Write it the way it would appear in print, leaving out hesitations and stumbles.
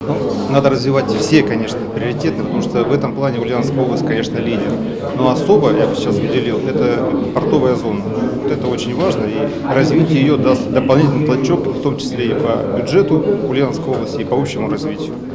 Ну, надо развивать все, конечно, приоритеты, потому что в этом плане Ульяновская область, конечно, лидер. Но особо, я бы сейчас уделил, это портовая зона. Вот это очень важно, и развитие ее даст дополнительный толчок, в том числе и по бюджету Ульяновской области, и по общему развитию.